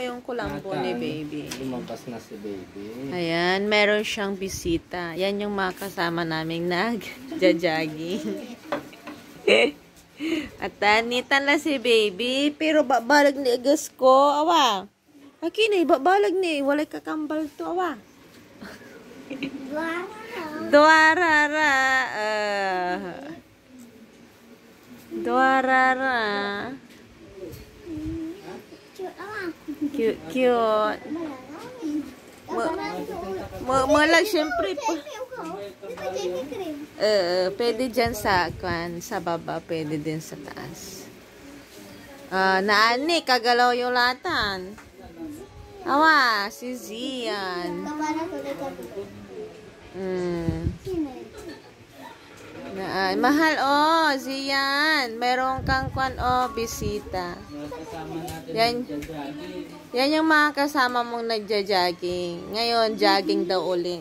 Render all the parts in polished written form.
yung kulambo ni baby. Lumabas na si baby. Ayan, meron siyang bisita. Yan yung mga kasama naming nag-jogging. At tanitan na si baby. Pero babalag ni agas ko. Awa. Akin eh, babalag ni. Walay kakambal to. Awa. Duarara. Duarara. Cute, cute. Malag, syempre po. Pwede dyan sa baba, pwede din sa taas. Naani, kagalaw yung latan. Awa, si Zian. Mahal, oh, Zian. Meron kang bisita. Yan yung mga kasama mong nagja-jogging. Ngayon, jogging daw ulit.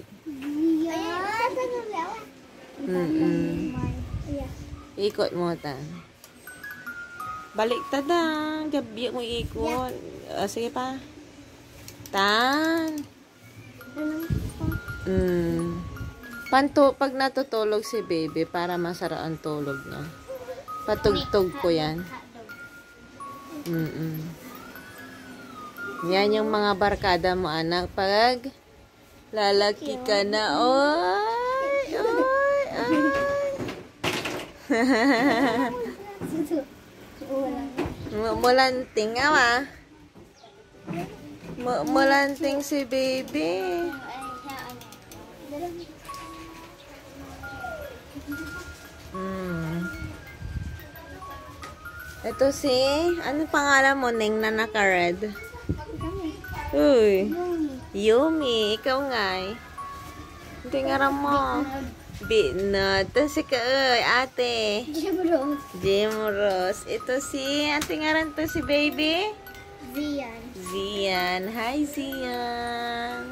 Ikot mo ta. Balik ta da. Gabi mo ikot. Sige pa. Tan. Pag natutulog si baby, para masarap ang tulog niya. Patugtog ko yan. Yan yung mga barkada mo, anak. Pag lalaki ka na, oy, oy, ay. Mulanting, awa. Mulanting si baby. Ito si, ano pangalan mo, Neng, na naka-red? Uy, Yumi, ikaw nga eh. Tingnan mo. Binot. Ito si ate. Jimros. Ito si, tingnan to si baby? Zian. Zian. Hi, Zian.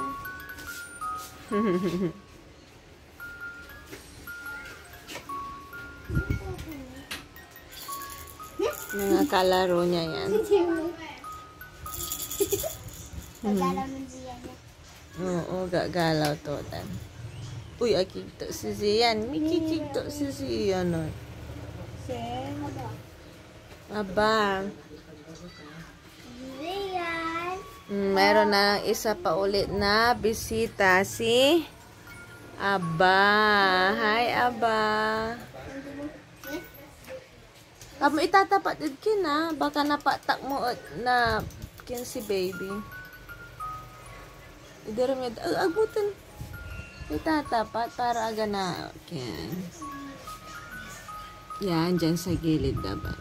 Mga kalaro niya yan. Gagalaw ng Zian niya. Oo, gagalaw to. Uy, akikto si Zian. May kikikto si Zian. Aba. Zian. Meron na isa pa ulit na bisita. Si Aba. Hi, Aba. Kamu itatapat din kina. Baka napatak mo na kin si baby. Idara mo agutan. Itatapat para aga na. Yan, dyan sa gilid dapat.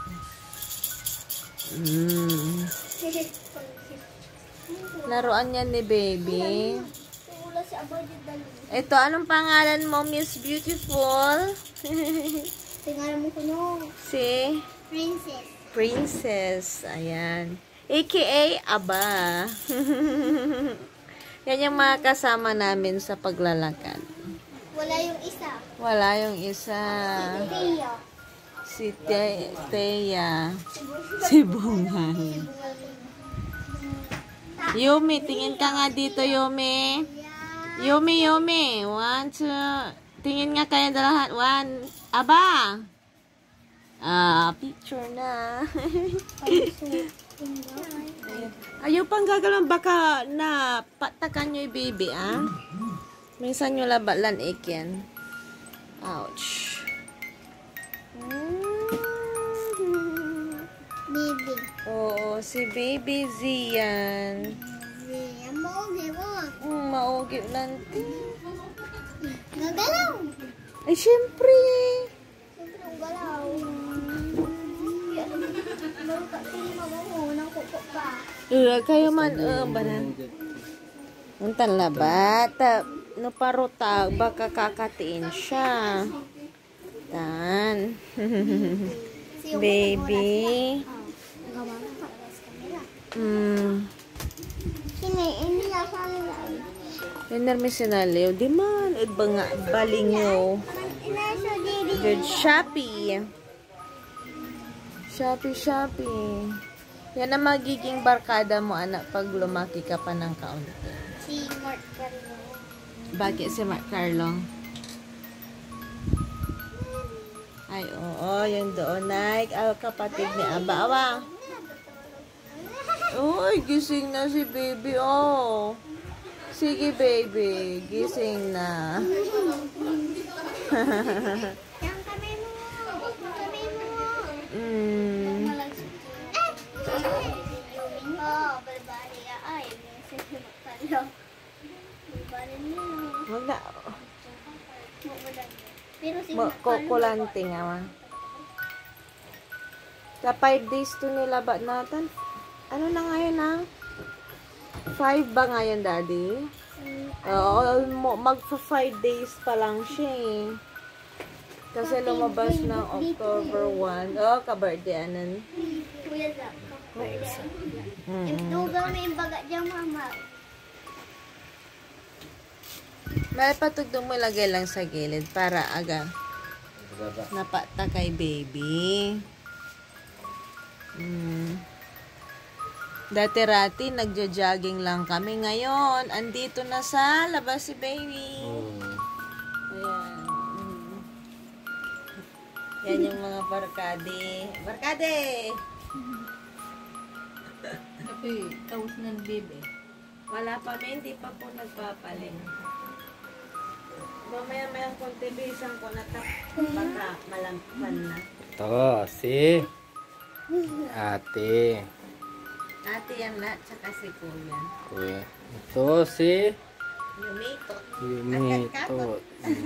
Laruan yan ni baby. Ito, anong pangalan mo, Miss Beautiful? Tingnan mo ko no. Si? Princess. Princess. Ayan. AKA Aba. Yan yung mga kasama namin sa paglalakad. Wala yung isa. Wala yung isa. Tia. Si Teya. Si Bungal. Yumi, tingin ka nga dito, Yumi. Yumi, Yumi. 1, 2. Tingin nga kayo lahat. 1. Aba. Picture na. Ayaw pang gagalan. Baka na patakan nyo yung baby, ah. Minsan nyo labalan ikin. Ouch. Baby. Oo, si baby Zian. Zian, maugi mo. Maugi lanti. Nagalaw. Ay, syempre. Siyempre, ang galaw. Kayo man, banan. Untan labat. No paruta, baka kakatiin siya. Tan. Baby. Pinar may sinaliw. Di man. Udba nga. Balingaw. Good Shopee. Shopee. Yan ang magiging barkada mo, anak, pag lumaki ka pa ng kaunti. Si Mark Carlo. Bakit si Mark Carlo? Ay, oo, yung doon, Nike. Kapatid ni Aba. Awa. Uy, gising na si baby, oh. Sige, baby. Gising na. Yang kamay mo. Yung kamay mo. Oh, balbari. Ay, si Mark Carlo. Balbari niya. Wag na. Pero si Mark Carlo. Kukulante nga, ma. Sa 5 days to nila ba natin? Ano na ngayon, ha? 5 ba ngayon, daddy? Oo, mag-5 days pa lang siya, eh. Kasi lumabas ng October 1. Oh, ka-birthday, anan. Kuya Zap. Dugang may baga dyan, mama. May patugtong mo lagay lang sa gilid para aga napata kay baby. Dati-rati, nagja-jogging lang kami. Ngayon, andito na sa labas si baby. Ayan. Yan yung mga barkade. Barkade! Tapi, taos ng bebe. Wala pa, may hindi pa po nagpapaling. Mamaya-mayang konti, bisan ko na baka malampan na. Ito, si ate. Ate yan na, tsaka si kuya. Kuya. Ito, si Yumito. Yumito.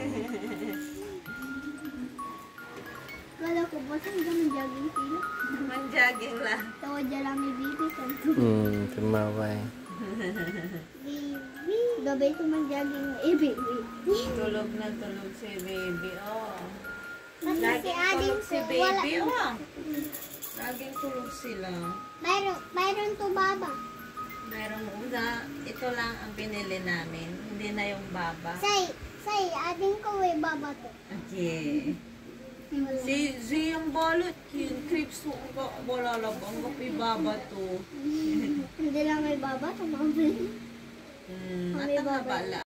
Kala ko ba saan naman jogging sila? Manjaging lang. Tawa dyan lang may bibi. Tumaway. Bibi. Gabay ko man jogging eh, bibi. Tulog na tulog si baby, oh. Kasi si Laging Ading tulog si ko, baby, wala. oh. Laging tulog sila. Mayroon to baba. Mayroong una, ito lang ang binili namin. Hindi na yung baba. Say, ading ko eh, baba to. Okay. Si yung balot, yung crepes mo, wala lang ang kapi baba to. Hindi lang may baba to, mami. At ang habala.